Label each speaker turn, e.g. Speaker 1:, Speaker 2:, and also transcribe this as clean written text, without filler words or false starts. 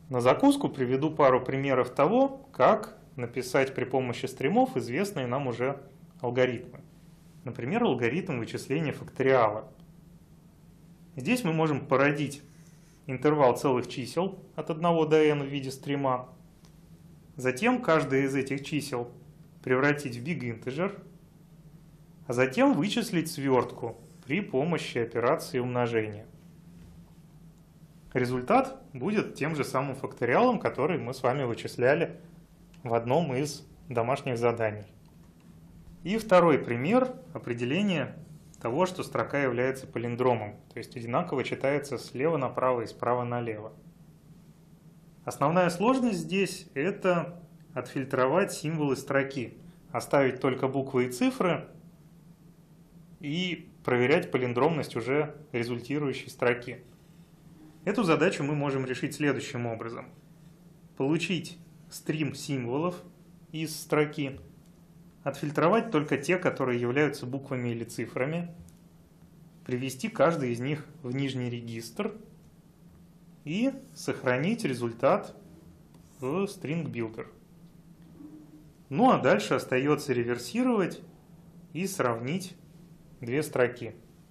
Speaker 1: На закуску приведу пару примеров того, как написать при помощи стримов известные нам уже алгоритмы. Например, алгоритм вычисления факториала. Здесь мы можем породить интервал целых чисел от 1 до n в виде стрима. Затем каждое из этих чисел превратить в big integer, а затем вычислить свертку при помощи операции умножения. Результат будет тем же самым факториалом, который мы с вами вычисляли в одном из домашних заданий. И второй пример определения того, что строка является палиндромом, то есть одинаково читается слева направо и справа налево. Основная сложность здесь – это отфильтровать символы строки, оставить только буквы и цифры и проверять палиндромность уже результирующей строки. Эту задачу мы можем решить следующим образом. Получить стрим символов из строки, отфильтровать только те, которые являются буквами или цифрами, привести каждый из них в нижний регистр и сохранить результат в string builder. Ну а дальше остается реверсировать и сравнить две строки.